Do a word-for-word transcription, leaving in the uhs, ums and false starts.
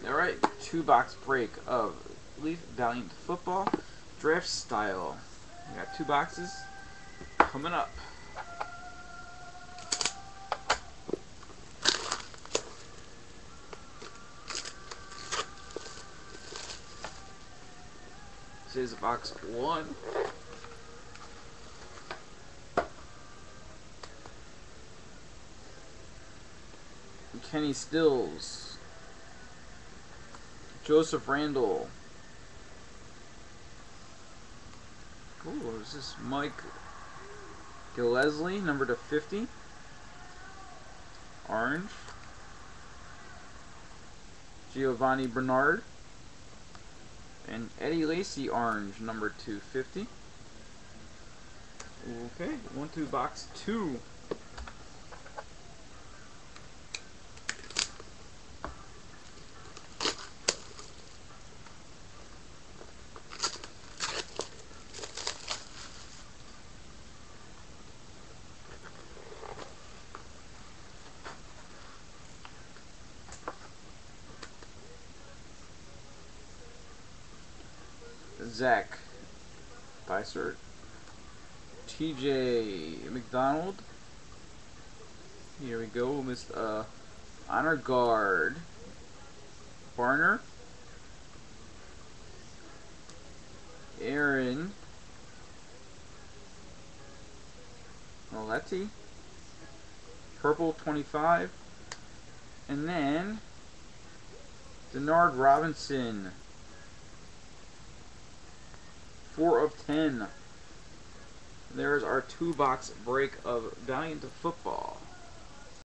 Alright, two box break of Leaf Valiant Football draft style. We got two boxes coming up. This is box one. Kenny Stills, Joseph Randall. Ooh, is this Mike Gillespie, number to fifty? Orange. Giovanni Bernard. And Eddie Lacy, orange, number two fifty. Okay, one, two, box two. Zach Bysert, T J McDonald. Here we go, Mister Uh, Honor Guard Barner, Aaron Moletti, purple twenty-five, and then Denard Robinson. four of ten. There's our two box break of Valiant Football.